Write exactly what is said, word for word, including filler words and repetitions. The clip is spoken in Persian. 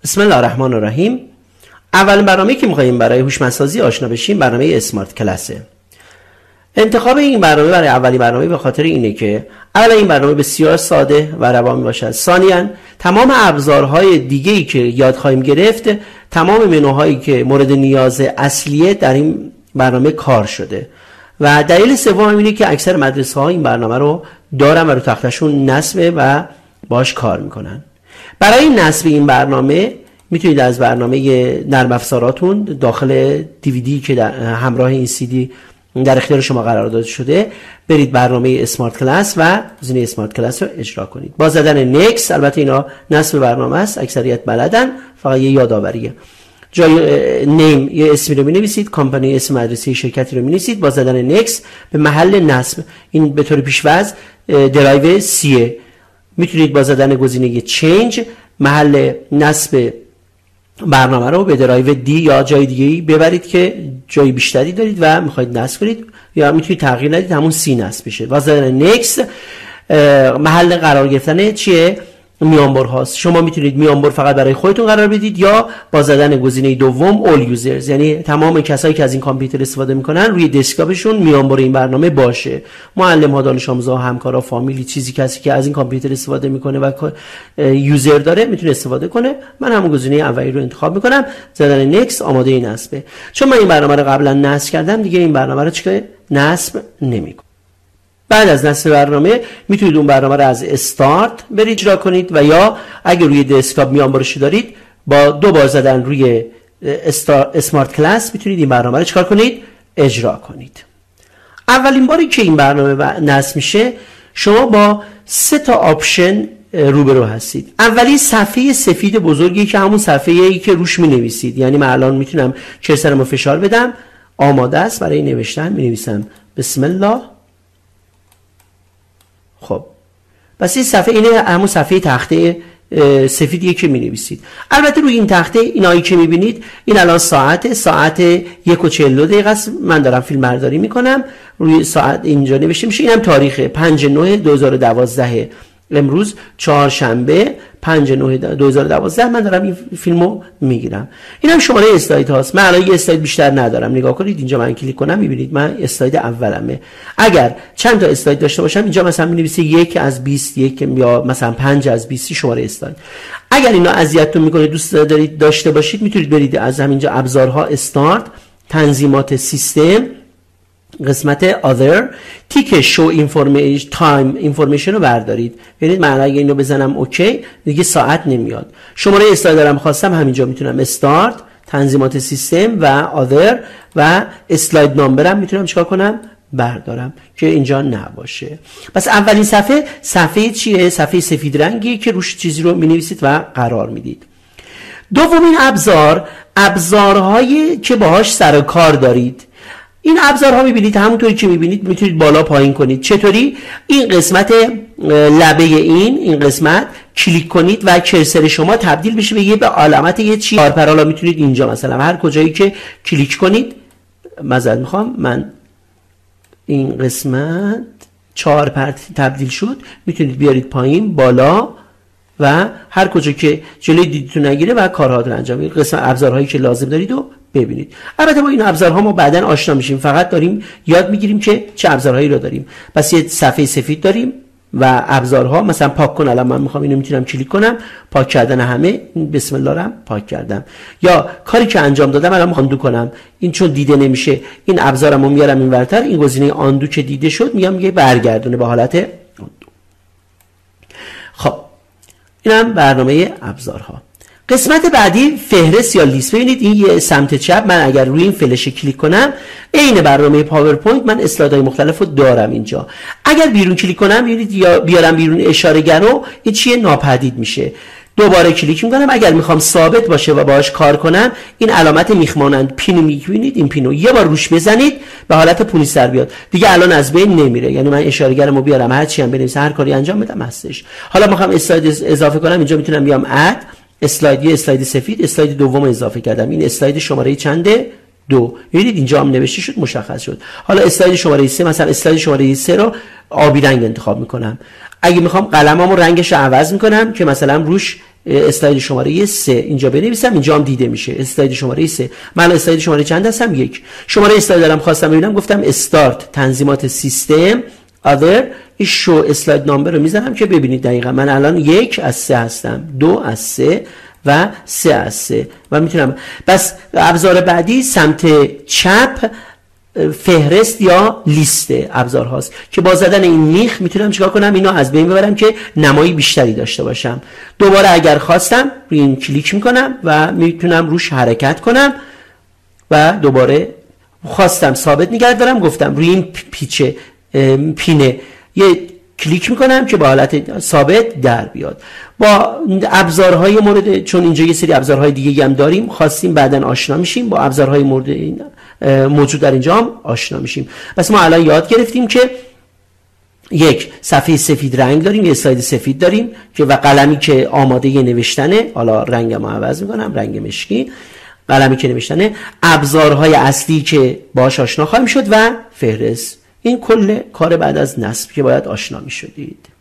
بسم الله الرحمن الرحیم. اولین برنامه‌ای که می‌خوایم برای هوشمندسازی آشنا بشیم برنامه اسمارت کلاسه. انتخاب این برنامه برای اولین برنامه به خاطر اینه که اولا این برنامه بسیار ساده و روا میباشد. ثانیاً تمام ابزارهای دیگه‌ای که یاد خواهیم گرفت، تمام منوهایی که مورد نیاز اصلیه در این برنامه کار شده. و دلیل سوم اینه که اکثر مدرسه‌ها این برنامه رو دارن و رو تختشون نصبه و باش کار میکنن. برای نصب این برنامه میتونید از برنامه نرم افزاراتون داخل دیویدی که در همراه این سی دی در اختیار شما قرار داده شده برید برنامه اسمارت کلاس و گزینه اسمارت کلاس رو اجرا کنید. با زدن نکس، البته اینا نصب برنامه است، اکثریت بلدن، فقط یه یادآوریه. جای نیم یه اسمی رو می‌نویسید، کمپانی اسم مدرسه شرکتی رو می‌نویسید، با زدن نکس به محل نصب، این به طور پیش‌فرض درایو سیه، میتونید با زدن گزینه چنج محل نصب برنامه رو به درایو دی یا جای دیگه‌ای ببرید که جای بیشتری دارید و میخواید نصب کنید، یا میتونید تغییر ندید همون سی نصب بشه. با زدن نکس محل قرار گرفتن چیه؟ میانبر هاست. شما میتونید میانبر فقط برای خودتون قرار بدید یا با زدن گزینه دوم all users، یعنی تمام کسایی که از این کامپیوتر استفاده میکنن روی دسکتاپشون میانبر این برنامه باشه. معلم ها، دانش آموزا، همکارا، فامیلی، چیزی کسی که از این کامپیوتر استفاده میکنه و یوزر داره میتونه استفاده کنه. من همون گزینه اولی رو انتخاب میکنم، زدن نکس، آماده این نصبه. چون من این برنامه رو قبلا نصب کردم دیگه این برنامه رو چیکار نصب نمیکنم. بعد از نصب برنامه میتونید اون برنامه رو از استارت برید اجرا کنید و یا اگر روی دسکتاپ میانبرشی دارید با دو بار زدن روی اسمارت کلاس میتونید این برنامه رو چیکار کنید؟ اجرا کنید. اولین باری که این برنامه نصب میشه شما با سه تا آپشن روبرو هستید. اولی صفحه سفید بزرگی که همون صفحه ای که روش مینویسید، یعنی من الان میتونم کرسرمو فشار بدم، آماده است برای نوشتن، مینویسم بسم الله. خب پس این صفحه اینه، همون صفحه تخته سفیدیه که می‌نویسید. البته روی این تخته اینایی که می‌بینید این الان ساعت ساعت یک و چهل و دو دقیقه است، من دارم فیلم برداری می‌کنم. روی ساعت اینجا نوشته میشه، اینم تاریخ پنج نه دو هزار و دوازده، امروز چهارشنبه پنج نه دو هزار و دوازده من دارم این فیلمو میگیرم. اینم شماره اسلاید هاست. من الان یه اسلاید بیشتر ندارم، نگاه کنید اینجا من کلیک کنم میبینید من اسلاید اولمه. اگر چند تا اسلاید داشته باشم اینجا مثلا مینویسه یک از بیست، یک یا مثلا پنج از بیست شماره اسلاید. اگر اینا اذیتتون میکنه دوست دارید داشته باشید میتونید برید از همینجا ابزارها، استارت، تنظیمات سیستم، قسمت other، تیک شو information تایم information رو بردارید. ببینید من اگه اینو بزنم اوکی دیگه ساعت نمیاد. شماره اسلاید دارم خواستم همینجا میتونم استارت، تنظیمات سیستم و other و اسلاید نامبرم میتونم چیکار کنم؟ بردارم که اینجا نباشه. پس اولین صفحه صفحه چیه؟ صفحه سفید رنگی که روش چیزی رو مینویسید و قرار میدید. دومین ابزار، ابزارهایی که باهاش سر و کار دارید. این ابزارها میبینید همونطوری که میبینید میتونید بالا پایین کنید. چطوری؟ این قسمت لبه این این قسمت کلیک کنید و کرسر شما تبدیل بشه به یه به علامت یه چی کارپرالا. میتونید اینجا مثلا هر کجایی که کلیک کنید، معذرت میخوام من این قسمت چهار پرت تبدیل شد، میتونید بیارید پایین، بالا و هر کجا که جلوی دیدتون نگیره و کارها رو انجام بدید. قسمت ابزارهایی که لازم دارید و ببینید. البته با این ابزارها ما بعداً آشنا میشیم، فقط داریم یاد میگیریم که چه ابزارهایی رو داریم. پس یه صفحه سفید داریم و ابزارها، مثلا پاک کن، الان من میخوام اینو میتونم کلیک کنم، پاک کردن همه، بسم الله رم پاک کردم. یا کاری که انجام دادم الان میخوام آندو کنم، این چون دیده نمیشه این ابزارمو میارم اینورتر، این گزینه آندو که دیده شد میگم میگه برگردونه به حالت آندو. خب اینم برنامه ابزارها. قسمت بعدی فهرست یا لیست. ببینید این یه سمت چپ، من اگر روی این فلش کلیک کنم عین برنامه پاورپوینت من اسلایدهای مختلف رو دارم اینجا. اگر بیرون کلیک کنم ببینید یا بیارم بیرون اشاره گرو این چیه؟ ناپدید میشه. دوباره کلیک میکنم، اگر میخوام ثابت باشه و باهاش کار کنم این علامت میخمانند پینو میبینید، این پینو یه بار روش بزنید به حالت پونی سر بیاد دیگه الان از بین نمیره. یعنی من اشاره گرمو بیارم هر چی هم بنویسم هر کاری انجام بدم هستش. حالا میخوام اسلاید اضافه کنم، اینجا میتونم بیام اد اسلاید، یه اسلاید سفید، اسلاید دوم اضافه کردم. این اسلاید شماره چنده؟ دو. ببینید اینجا هم نوشته شد، مشخص شد. حالا اسلاید شماره سه، مثلا اسلاید شماره سه رو آبی رنگ انتخاب میکنم. اگه میخوام قلمامو رنگش رو عوض میکنم که مثلا روش اسلاید شماره سه اینجا بنویسم، اینجا هم دیده میشه اسلاید شماره سه. من اسلاید شماره چند هستم؟ یک. شماره اسلاید دارم خواستم ببینم، گفتم استارت تنظیمات سیستم other، این شو اسلاید نامبر رو میذارم که ببینید دقیقا من الان یک از سه هستم، دو از سه و سه از سه و میتونم. بس ابزار بعدی سمت چپ فهرست یا لیست ابزار هاست که با زدن این میخ میتونم چیکار کنم؟ اینو از بین ببرم که نمایی بیشتری داشته باشم. دوباره اگر خواستم روی این کلیک میکنم و میتونم روش حرکت کنم و دوباره خواستم ثابت نگه دارم، گفتم روی این پیچه پینه یه کلیک میکنم که با حالت ثابت در بیاد. با ابزارهای مورد، چون اینجا یه سری ابزارهای دیگه هم داریم خواستیم بعدن آشنا میشیم، با ابزارهای مورد موجود در اینجا هم آشنا میشیم. پس ما الان یاد گرفتیم که یک صفحه سفید رنگ داریم، یه اسلاید سفید داریم که و قلمی که آماده نوشتنه، حالا رنگمو عوض میکنم رنگ مشکی، قلمی که نوشتنه، ابزارهای اصلی که باهاش آشنا خواهیم شد و فهرست. این کل کار بعد از نصب که باید آشنا میشدید.